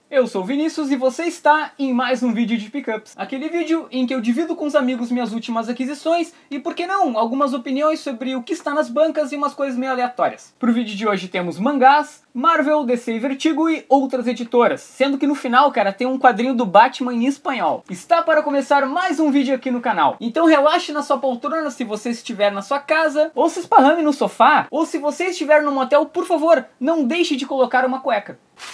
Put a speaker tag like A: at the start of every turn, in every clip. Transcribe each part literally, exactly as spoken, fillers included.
A: Eu sou o Vinícius e você está em mais um vídeo de pickups. Aquele vídeo em que eu divido com os amigos minhas últimas aquisições e, por que não, algumas opiniões sobre o que está nas bancas e umas coisas meio aleatórias. Pro vídeo de hoje temos mangás, Marvel, D C e Vertigo e outras editoras, sendo que no final, cara, tem um quadrinho do Batman em espanhol. Está para começar mais um vídeo aqui no canal. Então relaxe na sua poltrona se você estiver na sua casa, ou se esparrame no sofá, ou se você estiver no motel, por favor, não deixe de colocar uma cueca.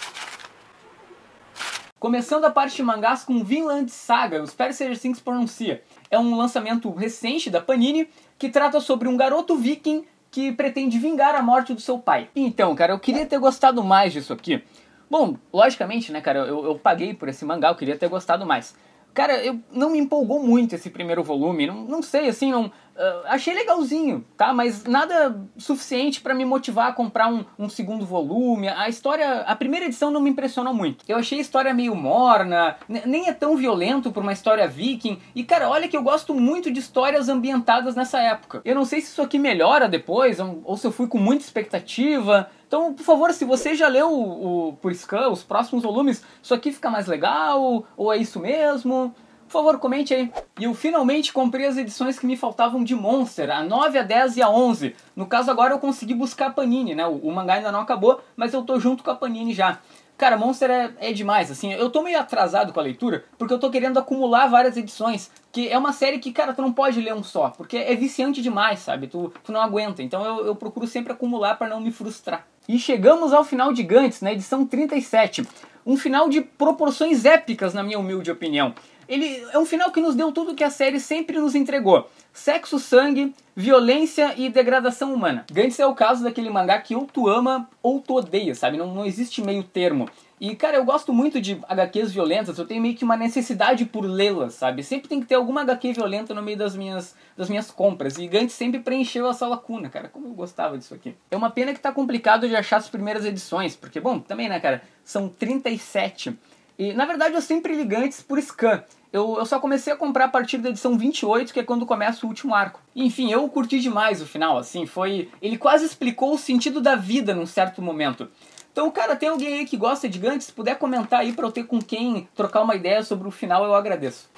A: Começando a parte de mangás com Vinland Saga, eu espero que seja assim que se pronuncia. É um lançamento recente da Panini que trata sobre um garoto viking que pretende vingar a morte do seu pai. Então, cara, eu queria ter gostado mais disso aqui. Bom, logicamente, né, cara, eu, eu paguei por esse mangá, eu queria ter gostado mais. Cara, eu, não me empolgou muito esse primeiro volume, não, não sei, assim, não, uh, achei legalzinho, tá? Mas nada suficiente pra me motivar a comprar um, um segundo volume. A história, a primeira edição não me impressionou muito. Eu achei a história meio morna, nem é tão violento pra uma história viking. E, cara, olha que eu gosto muito de histórias ambientadas nessa época. Eu não sei se isso aqui melhora depois, ou se eu fui com muita expectativa. Então, por favor, se você já leu o, o, por scan, os próximos volumes, isso aqui fica mais legal? Ou é isso mesmo? Por favor, comente aí. E eu finalmente comprei as edições que me faltavam de Monster, a nove, a dez e a onze. No caso agora eu consegui buscar a Panini, né? O, o mangá ainda não acabou, mas eu tô junto com a Panini já. Cara, Monster é, é demais, assim, eu tô meio atrasado com a leitura, porque eu tô querendo acumular várias edições, que é uma série que, cara, tu não pode ler um só, porque é viciante demais, sabe? Tu, tu não aguenta, então eu, eu procuro sempre acumular pra não me frustrar. E chegamos ao final de Gantz, na edição trinta e sete. Um final de proporções épicas, na minha humilde opinião. Ele é um final que nos deu tudo que a série sempre nos entregou. Sexo, sangue, violência e degradação humana. Gantz é o caso daquele mangá que ou tu ama ou tu odeia, sabe? Não, não existe meio termo. E, cara, eu gosto muito de agá quês violentas, eu tenho meio que uma necessidade por lê-las, sabe? Sempre tem que ter alguma agá quê violenta no meio das minhas, das minhas compras. E Gantz sempre preencheu essa lacuna, cara. Como eu gostava disso aqui. É uma pena que tá complicado de achar as primeiras edições, porque, bom, também, né, cara, são trinta e sete. E, na verdade, eu sempre li Gantz por scan. Eu, eu só comecei a comprar a partir da edição vinte e oito, que é quando começa o último arco. Enfim, eu curti demais o final, assim, foi... Ele quase explicou o sentido da vida num certo momento. Então, cara, tem alguém aí que gosta de Gantz? Se puder comentar aí pra eu ter com quem trocar uma ideia sobre o final, eu agradeço.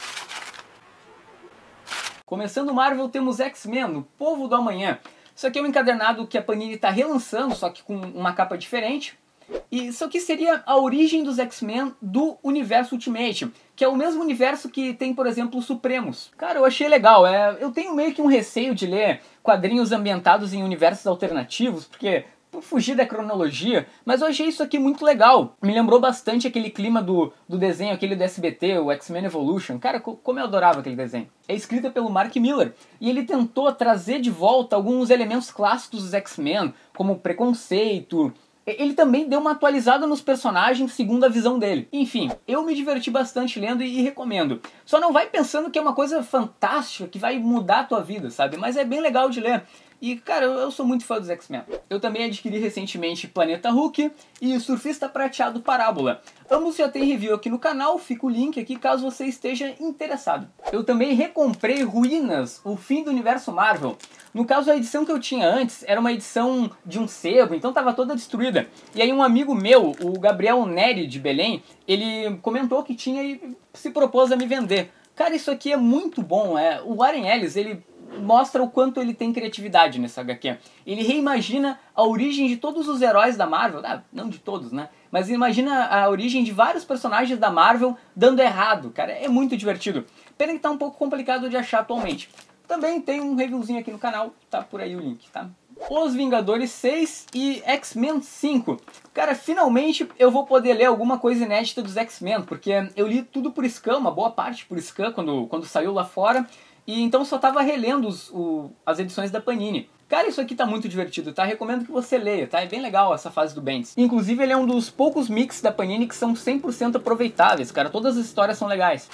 A: Começando Marvel, temos X-Men, o Povo do Amanhã. Isso aqui é um encadernado que a Panini tá relançando, só que com uma capa diferente. E isso aqui seria a origem dos X-Men do universo Ultimate, que é o mesmo universo que tem, por exemplo, os Supremos. Cara, eu achei legal. É, eu tenho meio que um receio de ler quadrinhos ambientados em universos alternativos, porque... por fugir da cronologia, mas eu achei isso aqui muito legal. Me lembrou bastante aquele clima do, do desenho, aquele do S B T, o X-Men Evolution. Cara, como eu adorava aquele desenho. É escrita pelo Mark Millar, e ele tentou trazer de volta alguns elementos clássicos dos X-Men, como preconceito. Ele também deu uma atualizada nos personagens segundo a visão dele. Enfim, eu me diverti bastante lendo e recomendo. Só não vai pensando que é uma coisa fantástica, que vai mudar a tua vida, sabe? Mas é bem legal de ler. E, cara, eu sou muito fã dos X-Men. Eu também adquiri recentemente Planeta Hulk e Surfista Prateado Parábola. Ambos já tem review aqui no canal, fica o link aqui caso você esteja interessado. Eu também recomprei Ruínas, o fim do universo Marvel. No caso, a edição que eu tinha antes era uma edição de um sebo, então estava toda destruída. E aí um amigo meu, o Gabriel Neri, de Belém, ele comentou que tinha e se propôs a me vender. Cara, isso aqui é muito bom. É, o Warren Ellis, ele... mostra o quanto ele tem criatividade nessa agá quê. Ele reimagina a origem de todos os heróis da Marvel, ah, não de todos, né? Mas imagina a origem de vários personagens da Marvel dando errado, cara, é muito divertido. Pena que tá um pouco complicado de achar atualmente. Também tem um reviewzinho aqui no canal, tá por aí o link, tá? Os Vingadores seis e X-Men cinco. Cara, finalmente eu vou poder ler alguma coisa inédita dos X-Men, porque eu li tudo por scan, uma boa parte por scan, quando, quando saiu lá fora. E então só tava relendo os, o, as edições da Panini. Cara, isso aqui tá muito divertido, tá? Recomendo que você leia, tá? É bem legal essa fase do Bendis. Inclusive, ele é um dos poucos mix da Panini que são cem por cento aproveitáveis, cara. Todas as histórias são legais.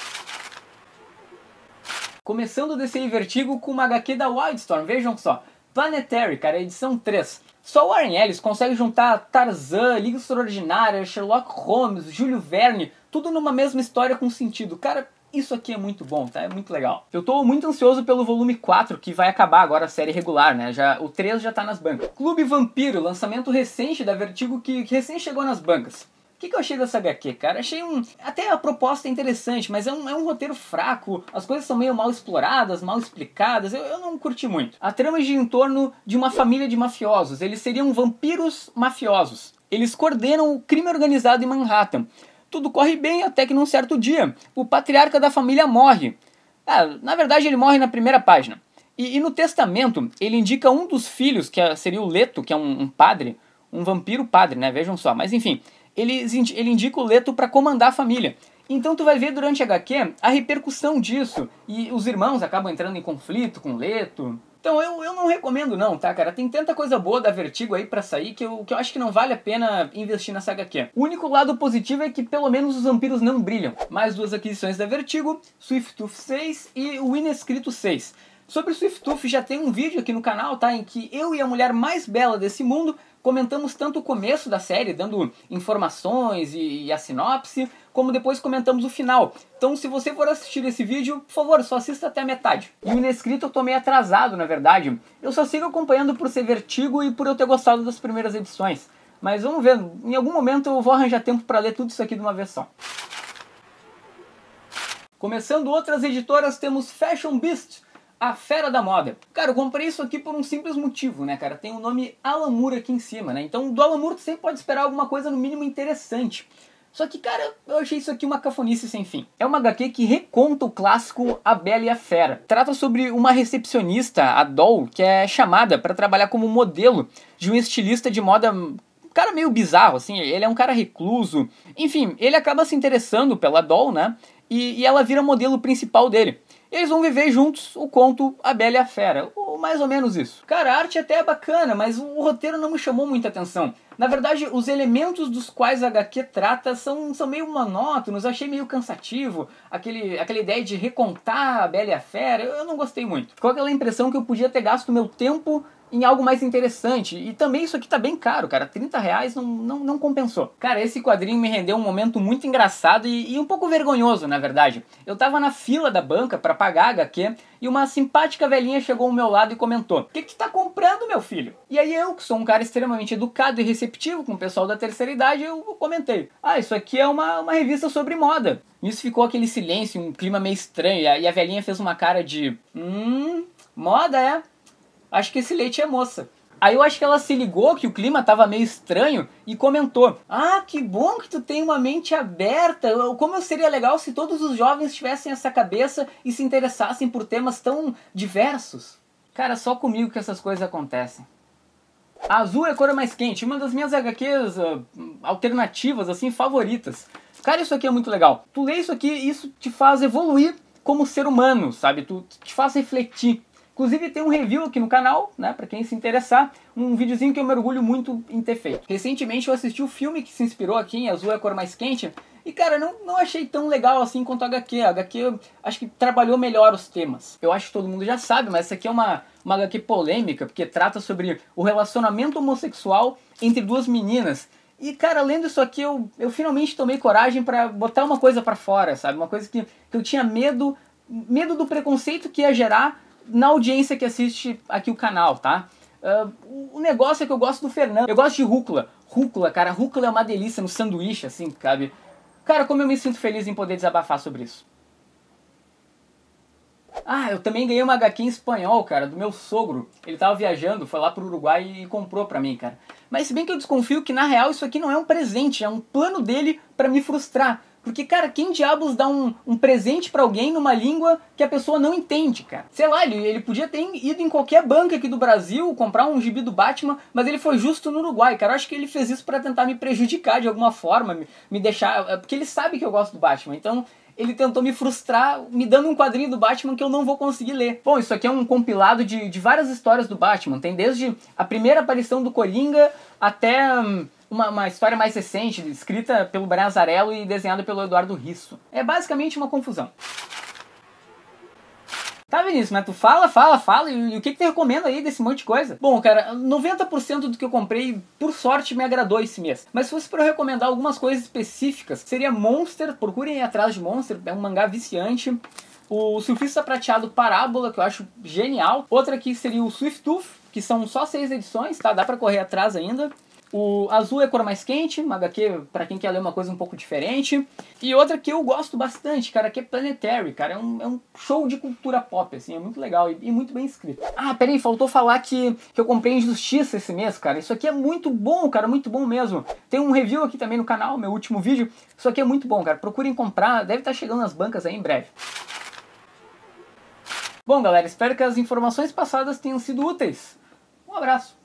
A: Começando o D C e Vertigo com uma agá quê da Wildstorm, vejam só. Planetary, cara, edição três. Só o Warren Ellis consegue juntar Tarzan, Liga Extraordinária, Sherlock Holmes, Júlio Verne, tudo numa mesma história com sentido. Cara... isso aqui é muito bom, tá? É muito legal. Eu tô muito ansioso pelo volume quatro, que vai acabar agora a série regular, né? Já, o três já tá nas bancas. Clube Vampiro, lançamento recente da Vertigo que, que recém chegou nas bancas. que, que eu achei dessa agá quê, cara? Achei um... Até a proposta é interessante, mas é um, é um roteiro fraco. As coisas são meio mal exploradas, mal explicadas. Eu, eu não curti muito. A trama gira em torno de uma família de mafiosos. Eles seriam vampiros mafiosos. Eles coordenam o crime organizado em Manhattan. Tudo corre bem até que num certo dia, o patriarca da família morre. Ah, na verdade ele morre na primeira página. E, e no testamento, ele indica um dos filhos, que seria o Leto, que é um, um padre, um vampiro padre, né? Vejam só. Mas enfim, ele, ele indica o Leto para comandar a família. Então tu vai ver durante a agá quê a repercussão disso. E os irmãos acabam entrando em conflito com o Leto. Então eu, eu não recomendo não, tá, cara? Tem tanta coisa boa da Vertigo aí pra sair que eu, que eu acho que não vale a pena investir nessa agá quê. O único lado positivo é que pelo menos os vampiros não brilham. Mais duas aquisições da Vertigo, Swift Tooth seis e o Inescrito seis. Sobre o Swift Tooth já tem um vídeo aqui no canal, tá? Em que eu e a mulher mais bela desse mundo comentamos tanto o começo da série, dando informações e, e a sinopse, como depois comentamos o final. Então se você for assistir esse vídeo, por favor, só assista até a metade. E o Inescrito eu tô meio atrasado, na verdade. Eu só sigo acompanhando por ser Vertigo e por eu ter gostado das primeiras edições. Mas vamos ver, em algum momento eu vou arranjar tempo para ler tudo isso aqui de uma vez só. Começando outras editoras, temos Fashion Beast, a fera da moda. Cara, eu comprei isso aqui por um simples motivo, né, cara? Tem o nome Alan Moore aqui em cima, né? Então, do Alan Moore tu sempre pode esperar alguma coisa no mínimo interessante. Só que, cara, eu achei isso aqui uma cafonice sem fim. É uma agá quê que reconta o clássico A Bela e a Fera. Trata sobre uma recepcionista, a Doll, que é chamada para trabalhar como modelo de um estilista de moda... um cara meio bizarro, assim. Ele é um cara recluso. Enfim, ele acaba se interessando pela Doll, né? E, e ela vira modelo principal dele. Eles vão viver juntos o conto A Bela e a Fera, ou mais ou menos isso. Cara, a arte até é bacana, mas o roteiro não me chamou muita atenção. Na verdade, os elementos dos quais a agá quê trata são, são meio monótonos, achei meio cansativo. Aquele, aquela ideia de recontar A Bela e a Fera, eu não gostei muito. Ficou aquela impressão que eu podia ter gasto meu tempo em algo mais interessante. E também isso aqui tá bem caro, cara. trinta reais não, não, não compensou. Cara, esse quadrinho me rendeu um momento muito engraçado e, e um pouco vergonhoso, na verdade. Eu tava na fila da banca pra pagar a agá quê e uma simpática velhinha chegou ao meu lado e comentou: "O que que tu tá comprando, meu filho?" E aí eu, que sou um cara extremamente educado e receptivo com o pessoal da terceira idade, eu comentei: "Ah, isso aqui é uma, uma revista sobre moda." Nisso ficou aquele silêncio, um clima meio estranho, e a, e a velhinha fez uma cara de... Hum, moda, é? Acho que esse leite é moça. Aí eu acho que ela se ligou que o clima tava meio estranho e comentou: "Ah, que bom que tu tem uma mente aberta. Como seria legal se todos os jovens tivessem essa cabeça e se interessassem por temas tão diversos." Cara, só comigo que essas coisas acontecem. A Azul é a cor mais quente, uma das minhas agá quês uh, alternativas, assim, favoritas. Cara, isso aqui é muito legal. Tu lê isso aqui e isso te faz evoluir como ser humano, sabe? Tu te faz refletir. Inclusive tem um review aqui no canal, né, pra quem se interessar, um videozinho que eu me orgulho muito em ter feito. Recentemente eu assisti o filme que se inspirou aqui em Azul é a Cor Mais Quente, e cara, não, não achei tão legal assim quanto a agá quê. A agá quê eu acho que trabalhou melhor os temas. Eu acho que todo mundo já sabe, mas essa aqui é uma, uma agá quê polêmica, porque trata sobre o relacionamento homossexual entre duas meninas. E cara, lendo isso aqui, eu, eu finalmente tomei coragem pra botar uma coisa pra fora, sabe? Uma coisa que, que eu tinha medo, medo do preconceito que ia gerar na audiência que assiste aqui o canal, tá? Uh, o negócio é que eu gosto do Fernando. Eu gosto de rúcula. Rúcula, cara, rúcula é uma delícia no sanduíche, assim, cabe. Cara, como eu me sinto feliz em poder desabafar sobre isso. Ah, eu também ganhei uma agá quê em espanhol, cara, do meu sogro. Ele tava viajando, foi lá pro Uruguai e comprou pra mim, cara. Mas se bem que eu desconfio que, na real, isso aqui não é um presente, é um plano dele pra me frustrar. Porque, cara, quem diabos dá um, um presente pra alguém numa língua que a pessoa não entende, cara? Sei lá, ele, ele podia ter ido em qualquer banca aqui do Brasil, comprar um gibi do Batman, mas ele foi justo no Uruguai, cara. Eu acho que ele fez isso pra tentar me prejudicar de alguma forma, me, me deixar... Porque ele sabe que eu gosto do Batman, então... Ele tentou me frustrar me dando um quadrinho do Batman que eu não vou conseguir ler. Bom, isso aqui é um compilado de, de várias histórias do Batman. Tem desde a primeira aparição do Coringa até hum, uma, uma história mais recente, escrita pelo Brian Azzarello e desenhada pelo Eduardo Risso. É basicamente uma confusão. Tá, Vinícius, mas tu fala, fala, fala, e, e o que que tu recomenda aí desse monte de coisa? Bom, cara, noventa por cento do que eu comprei, por sorte, me agradou esse mês. Mas se fosse pra eu recomendar algumas coisas específicas, seria Monster, procurem aí atrás de Monster, é um mangá viciante. O Surfista Prateado Parábola, que eu acho genial. Outra aqui seria o Swift Tooth, que são só seis edições, tá? Dá pra correr atrás ainda. O azul é a cor mais quente, uma agá quê pra quem quer ler uma coisa um pouco diferente. E outra que eu gosto bastante, cara, que é Planetary, cara. É um, é um show de cultura pop, assim, é muito legal e, e muito bem escrito. Ah, peraí, faltou falar que, que eu comprei Injustiça esse mês, cara. Isso aqui é muito bom, cara, muito bom mesmo. Tem um review aqui também no canal, meu último vídeo. Isso aqui é muito bom, cara. Procurem comprar, deve estar chegando nas bancas aí em breve. Bom, galera, espero que as informações passadas tenham sido úteis. Um abraço.